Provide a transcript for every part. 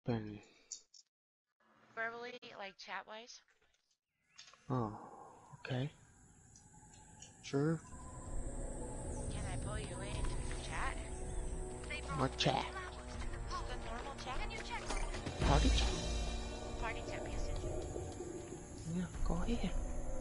Open. Verbally, like chat-wise? Oh, okay. Sure. Can I pull you into the chat? What chat? Just a normal chat? Party chat? Party chat, yes. Yeah, go ahead.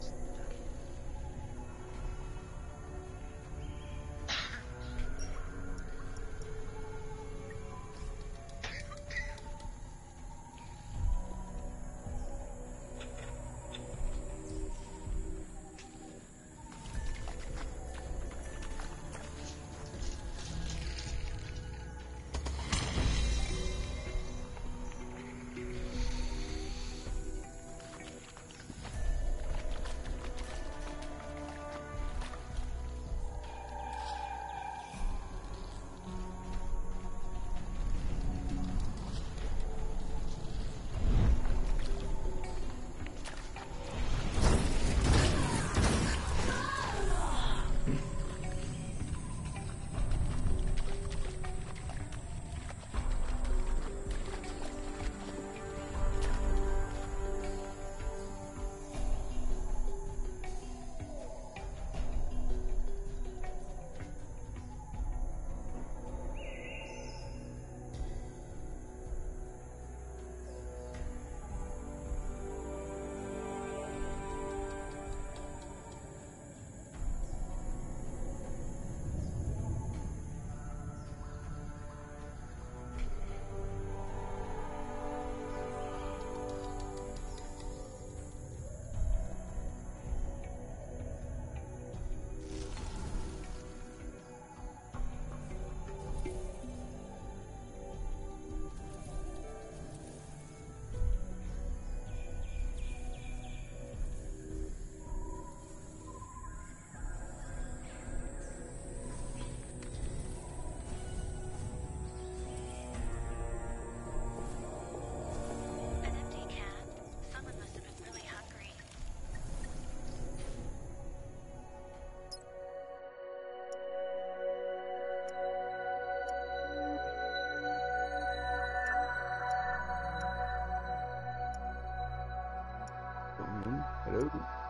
Hello.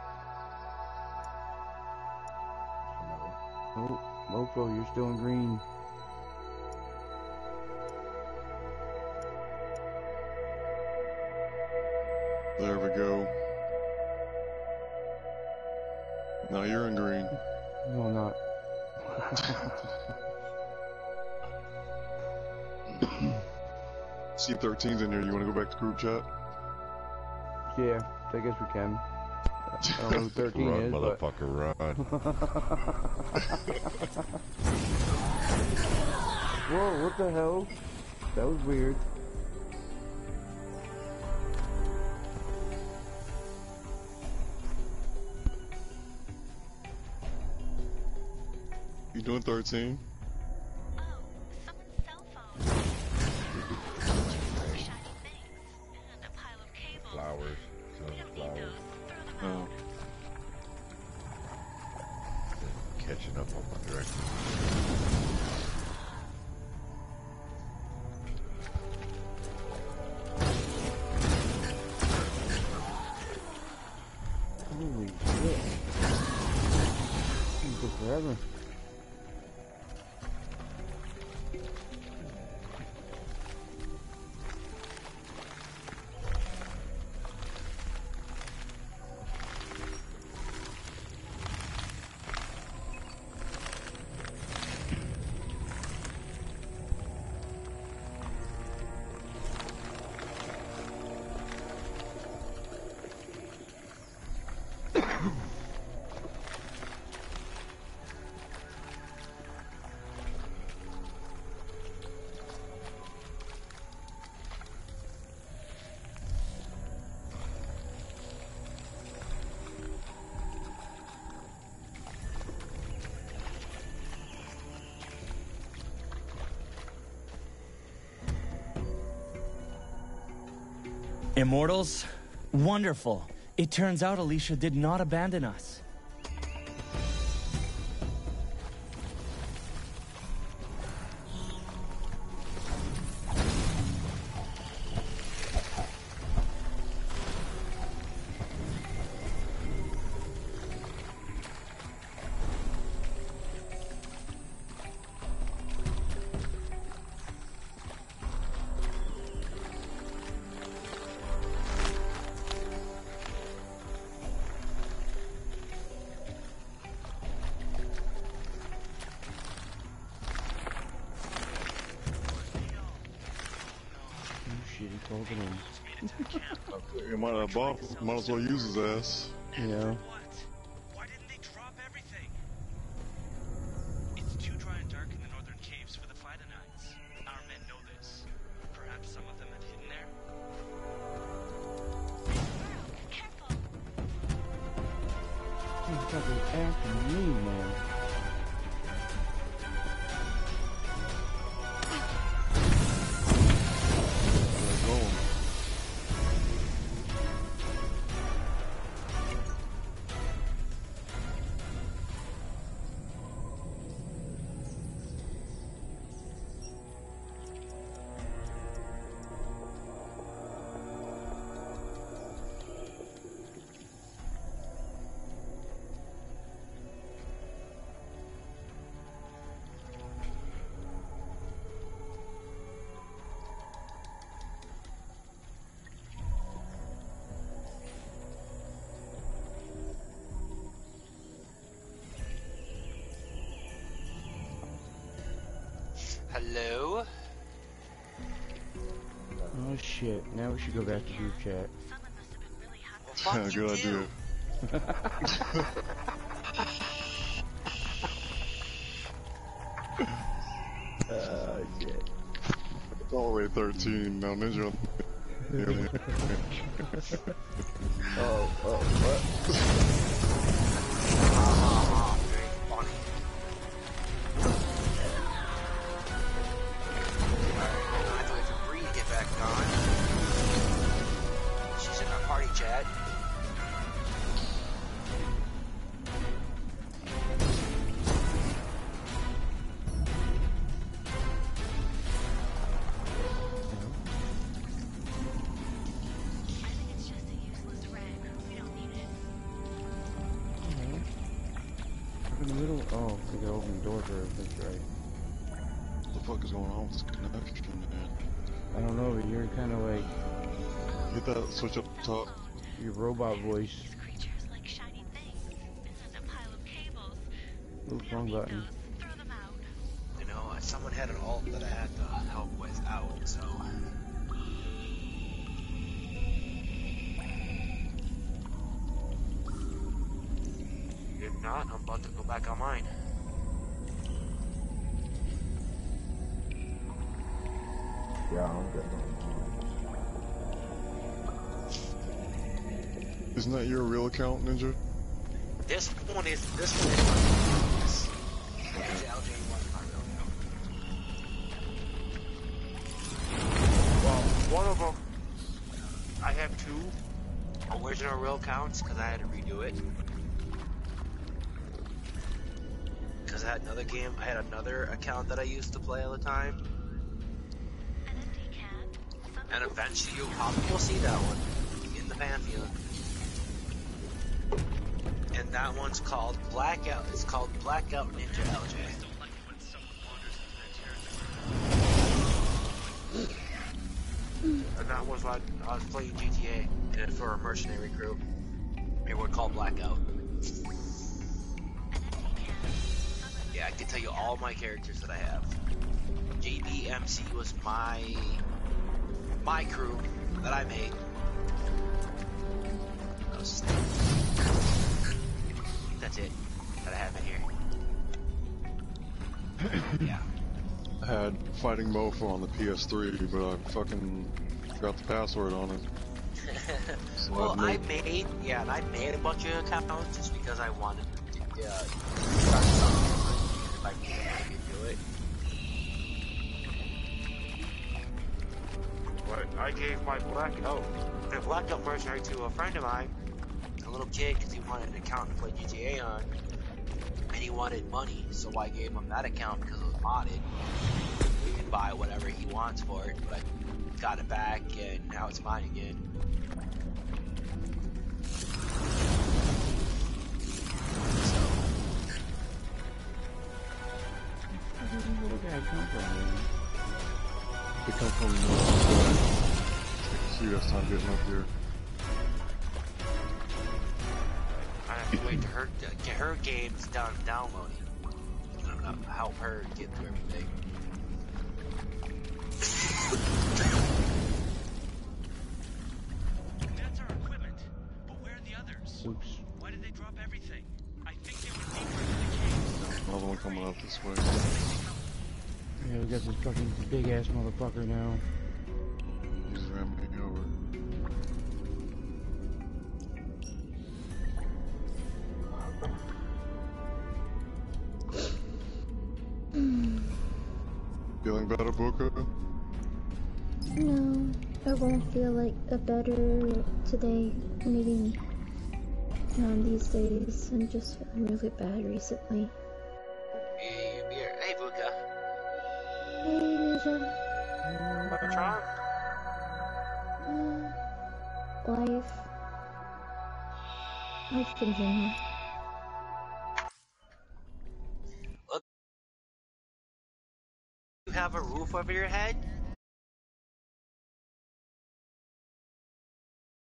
Oh, Mofo, you're still in green. There we go. Now you're in green. No, I'm not. See 13's in here. You want to go back to group chat? Yeah, I guess we can. I don't know who 13 run, is, motherfucker, but... run. Whoa, what the hell? That was weird. You doing 13? Flowers. Flowers. Oh. Catching up on my direction. Holy shit. It took forever. Immortals? Wonderful. It turns out Alicia did not abandon us. Just holding him. You might as well use his ass. Yeah. Why didn't they drop everything? It's too dry and dark in the northern caves for the Phytonites. Our men know this. Perhaps some of them have hidden there? Careful! He's fucking after me, man. They're going. Hello? Oh shit, now we should go back to group chat. Well, fuck you Good too. idea. Shit. It's all the way 13 now, Ninja. What? Funny. Alright, I have to wait for Bree to get back on. She's in our party chat. In the middle? Oh, we gotta open the door for her, that's right. What the fuck is going on with this connection, man? I don't know, but you're kinda like, Hit that switch up top. your robot voice. These creatures like shiny things. This is a pile of cables. Oops, wrong button. Throw them out. You know, someone had an alt that I had to help with out, so. If not, I'm about to go back online. Yeah, I'm good. Isn't that your real account, Ninja? This one is my LJ1 is my real account. Well, one of them, I have two original real accounts because I had to redo it. Because I had another game, I had another account that I used to play all the time. And eventually you'll probably see that one in the Pantheon. And that one's called Blackout. It's called Blackout Ninja LJ. And that was when I was playing GTA and for a mercenary crew. They were called Blackout. Yeah, I can tell you all my characters that I have. JBMC was my crew that I made. That's it that I have in here. Yeah. I had Fighting Mofo on the PS3, but I fucking forgot the password on it. So Well, I I made a bunch of accounts just because I wanted to start something. If I could do it. But I gave my Blackout mercenary to a friend of mine, a little kid, because he wanted an account to play GTA on, and he wanted money, so I gave him that account because it was modded. He can buy whatever he wants for it, but I got it back, and now it's mine again. Where did this little guy come from, man? They come from see us time getting up here. I have to wait to get her games downloading. I'm gonna help her get through everything. Oops. Why did they drop everything? I think they were deeper than the cave. Another one coming out this way. Yeah, we got this fucking big ass motherfucker now. He's ramming me over. Feeling better, Booker? No, I won't feel like a better today. Maybe these days. I'm just feeling really bad recently. Hey, Buka. Hey, Ninja. What's wrong? Life. Life in general. You have a roof over your head?